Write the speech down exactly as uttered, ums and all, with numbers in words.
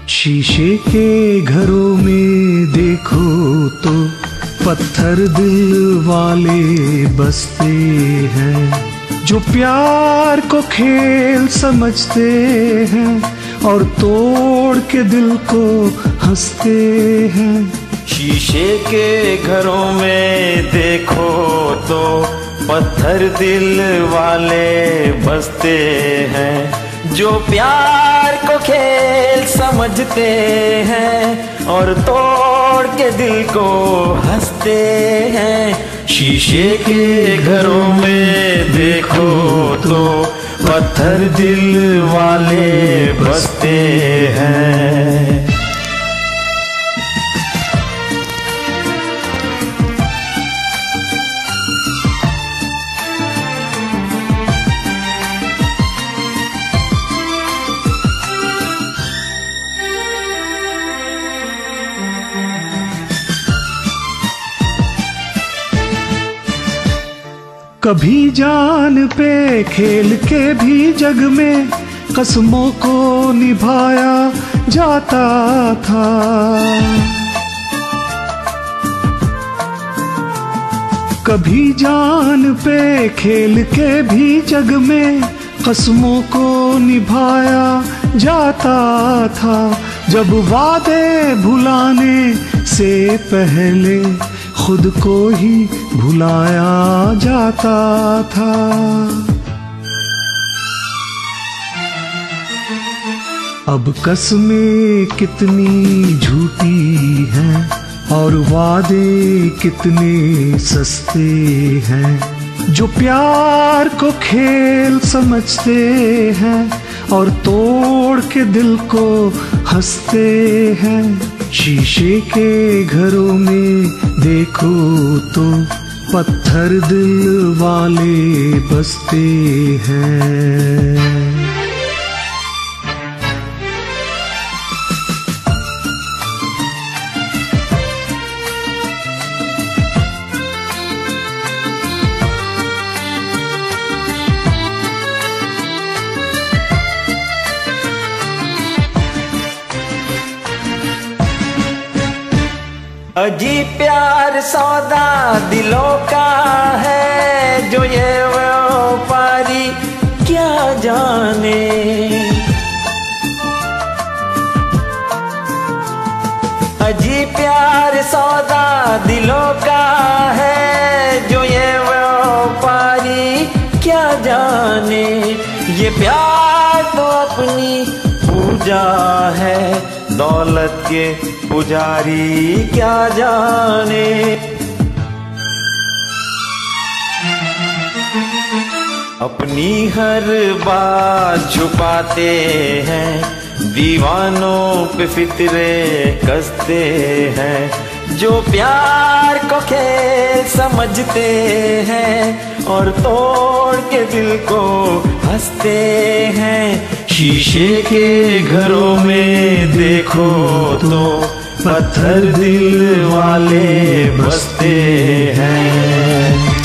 शीशे के घरों में देखो तो पत्थर दिल वाले बसते हैं, जो प्यार को खेल समझते हैं और तोड़ के दिल को हंसते हैं। शीशे के घरों में देखो तो पत्थर दिल वाले बसते हैं, जो प्यार को खेल समझते हैं और तोड़ के दिल को हंसते हैं। शीशे के घरों में देखो तो पत्थर दिल वाले बसते हैं। कभी जान पे खेल के भी जग में कसमों को निभाया जाता था। कभी जान पे खेल के भी जग में कसमों को निभाया जाता था, जब वादे भुलाने से पहले खुद को ही भुलाया जाता था। अब कसमें कितनी झूठी हैं और वादे कितने सस्ते हैं, जो प्यार को खेल समझते हैं और तोड़ के दिल को हंसते हैं। शीशे के घरों में देखो तो पत्थर दिल वाले बसते हैं। अजीब प्यार सौदा दिलों का है, जो ये व्यापारी क्या जाने। अजीब प्यार सौदा दिलों का है, जो ये व्यापारी क्या जाने। ये प्यार तो अपनी पूजा है, दौलत के पुजारी क्या जाने। अपनी हर बात छुपाते हैं, दीवानों पे फितरे कसते हैं, जो प्यार को खेल समझते हैं और तोड़ के दिल को हंसते हैं। शीशे के घरों में देखो तो पत्थर दिल वाले बसते हैं।